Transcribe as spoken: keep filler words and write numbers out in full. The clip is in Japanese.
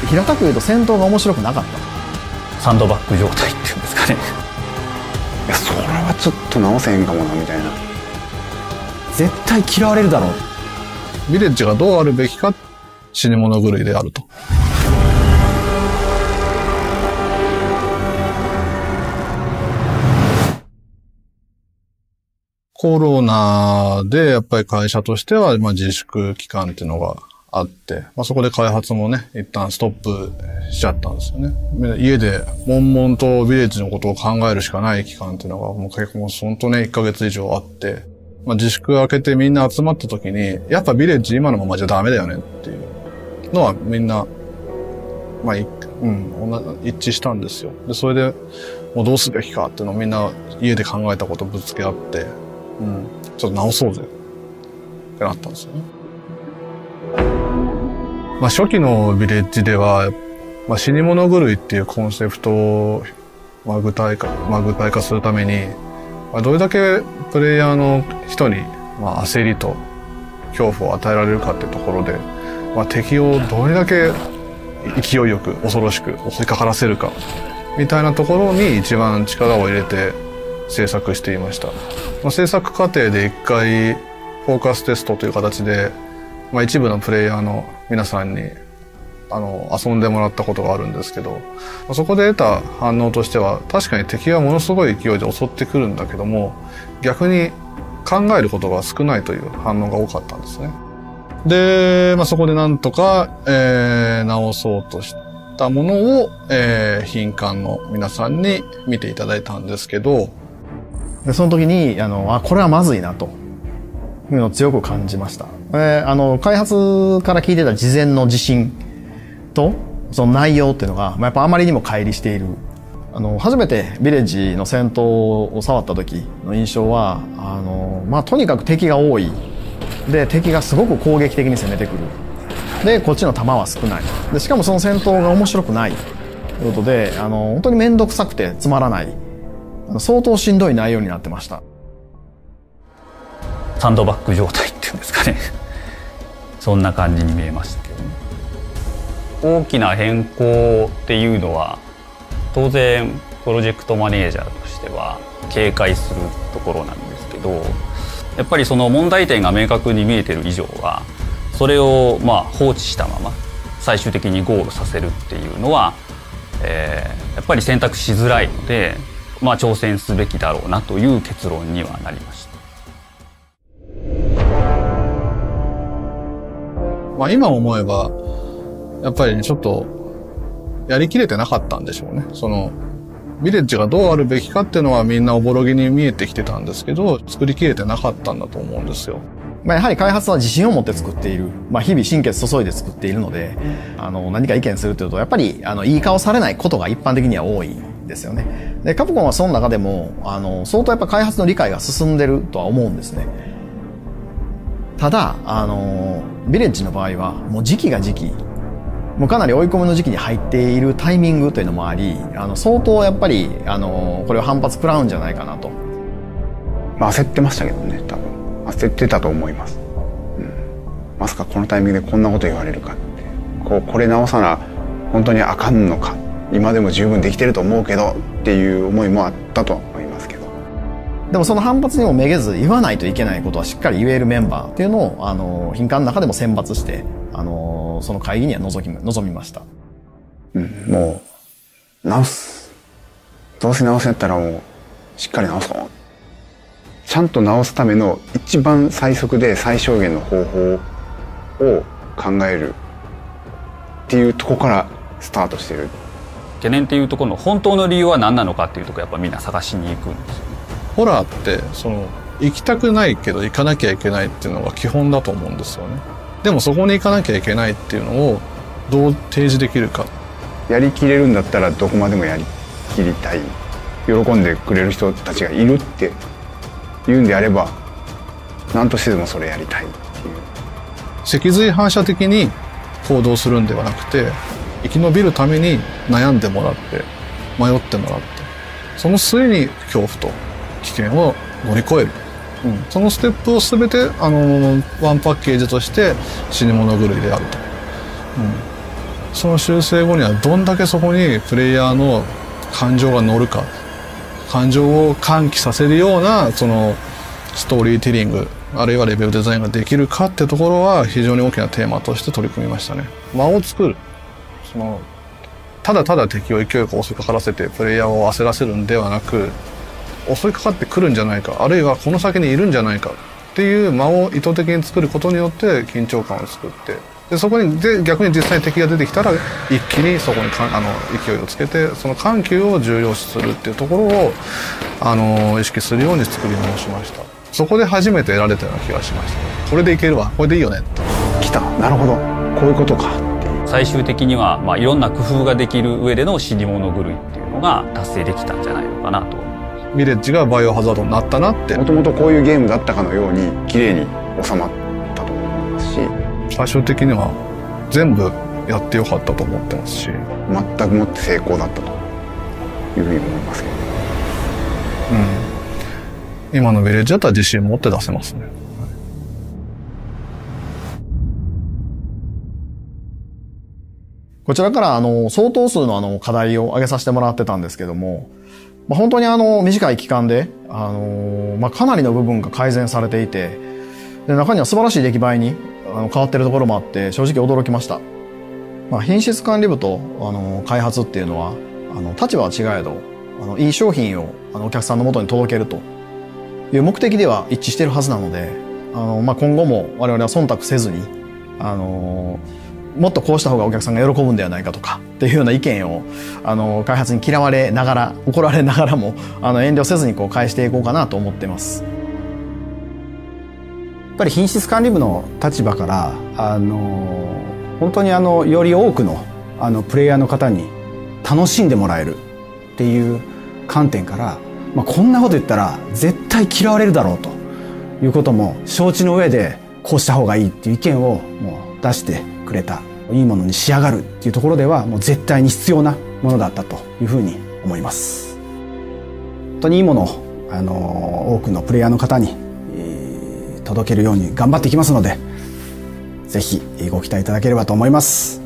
平たく言うと戦闘が面白くなかった。 サンドバッグ状態っていうんですかね。 いや、それはちょっと直せへんかもなみたいな。 絶対嫌われるだろう。 ヴィレッジがどうあるべきか、死に物狂いであると。コロナでやっぱり会社としてはまあ自粛期間っていうのがあって、まあ、そこで開発もね、一旦ストップしちゃったんですよね。家で悶々とヴィレッジのことを考えるしかない期間っていうのがもう結構本当ね、いっかげつ以上あって、まあ、自粛明けてみんな集まった時に、やっぱヴィレッジ今のままじゃダメだよねっていうのはみんな、まあ、うん、一致したんですよ。で、それでもうどうすべきかっていうのをみんな家で考えたことをぶつけ合って、うん、ちょっと直そうぜってなったんですよね。まあ、初期のヴィレッジでは、まあ、死に物狂いっていうコンセプトを、まあ、具体化、まあ、具体化するために、まあ、どれだけプレイヤーの人に、まあ、焦りと恐怖を与えられるかっていうところで、まあ、敵をどれだけ勢いよく恐ろしく襲いかからせるかみたいなところに一番力を入れて制作していました。まあ、制作過程で一回フォーカステストという形で、まあ、一部のプレイヤーの皆さんにあの遊んでもらったことがあるんですけど、まあ、そこで得た反応としては確かに敵はものすごい勢いで襲ってくるんだけども、逆に考えることが少ないという反応が多かったんですね。で、まあ、そこでなんとか、えー、直そうとしたものを、えー、品管の皆さんに見ていただいたんですけど、 でその時にあのあこれはまずいなというのを強く感じました。えー、あの開発から聞いてた事前の自信とその内容っていうのが、まあ、やっぱあまりにも乖離している。あの初めてヴィレッジの戦闘を触った時の印象はあの、まあ、とにかく敵が多い。で敵がすごく攻撃的に攻めてくる。でこっちの弾は少ない。でしかもその戦闘が面白くないということで、あの本当に面倒くさくてつまらない、相当しんどい内容になってました。 サンドバッグ状態っていうんですかね。そんな感じに見えましたけどね。大きな変更っていうのは当然プロジェクトマネージャーとしては警戒するところなんですけど、やっぱりその問題点が明確に見えてる以上はそれをまあ放置したまま最終的にゴールさせるっていうのは、えー、やっぱり選択しづらいので、まあ、挑戦すべきだろうなという結論にはなりました。 まあ、今思えばやっぱりちょっとやりきれてなかったんでしょうね。そのヴィレッジがどうあるべきかっていうのはみんなおぼろげに見えてきてたんですけど、作りきれてなかったんだと思うんですよ。 まあやはり開発は自信を持って作っている、まあ、日々心血注いで作っているので、あの何か意見するというとやっぱりあのいい顔されないことが一般的には多いんですよね。でカプコンはその中でもあの相当やっぱ開発の理解が進んでるとは思うんですね。ただあのヴィレッジの場合はもう時期が時期、もうかなり追い込みの時期に入っているタイミングというのもあり、あの相当やっぱりあのこれは反発食らうんじゃないかなと。 まあ焦ってましたけどね、多分焦ってたと思います、うん、まさかこのタイミングでこんなこと言われるかって、こうこれ直さな本当にあかんのか、今でも十分できてると思うけどっていう思いもあったとは思いますけど、 でもその反発にもめげず言わないといけないことはしっかり言えるメンバーっていうのをあの品管の中でも選抜してあのその会議には臨み、臨みました、 うん、もう直す、どうせ直すんやったらもうしっかり直そう、ちゃんと直すための一番最速で最小限の方法を考えるっていうところからスタートしてる。 懸念っていうところの本当の理由は何なのかっていうところやっぱみんな探しに行くんですよね。 ホラーってその行きたくないけど行かなきゃいけないっていうのが基本だと思うんですよね。でもそこに行かなきゃいけないっていうのをどう提示できるか。 やりきれるんだったらどこまでもやりきりたい、喜んでくれる人たちがいるって言うんであれば何としてでもそれやりたいっていう、 脊髄反射的に行動するんではなくて、生き延びるために悩んでもらって迷ってもらって、その末に恐怖と危険を乗り越える、うん、そのステップを全てあのワンパッケージとして死に物狂いであると、うん、 その修正後にはどんだけそこにプレイヤーの感情が乗るか、感情を喚起させるようなそのストーリーテリングあるいはレベルデザインができるかってところは非常に大きなテーマとして取り組みましたね。間を作る、そのただただ敵を勢いよく襲いかからせてプレイヤーを焦らせるんではなく、襲いかかってくるんじゃないか、あるいはこの先にいるんじゃないかっていう間を意図的に作ることによって緊張感を作って、でそこにで逆に実際に敵が出てきたら一気にそこにかあの勢いをつけて、その緩急を重要視するっていうところをあの意識するように作り直しました。そこで初めて得られたような気がしました。これでいけるわ、これでいいよね来た、なるほど、こういうことかっていう。 最終的には、まあ、いろんな工夫ができる上での死に物狂いっていうのが達成できたんじゃないのかなと。 ヴィレッジがバイオハザードになったなって、 もともとこういうゲームだったかのように綺麗に収まったと思いますし、 最終的には全部やってよかったと思ってますし、 全くもって成功だったというふうに思いますけど、 うん、今のヴィレッジだったら自信持って出せますね。 こちらからあの相当数のあの課題を挙げさせてもらってたんですけども、まあ、本当にあの短い期間で、あのまあ、かなりの部分が改善されていて、で中には素晴らしい出来栄えにあの変わってるところもあって正直驚きました。まあ、品質管理部とあの開発っていうのはあの立場は違えど、あのいい商品をあのお客さんの元に届けるという目的では一致しているはずなので、あの、まあ、今後も我々は忖度せずに、あのもっとこうした方がお客さんが喜ぶんではないかとかっていうような意見をあの開発に嫌われながら怒られながらもあの遠慮せずにこう返していこうかなと思ってます。 やっぱり品質管理部の立場からあの本当にあのより多くのあのプレイヤーの方に楽しんでもらえるっていう観点から、まあ、こんなこと言ったら絶対嫌われるだろうということも承知の上でこうした方がいいっていう意見をもう出してくれた、いいものに仕上がるっていうところではもう絶対に必要なものだったというふうに思います。本当にいいものをあの多くのプレイヤーの方に、えー、届けるように頑張っていきますので、ぜひご期待いただければと思います。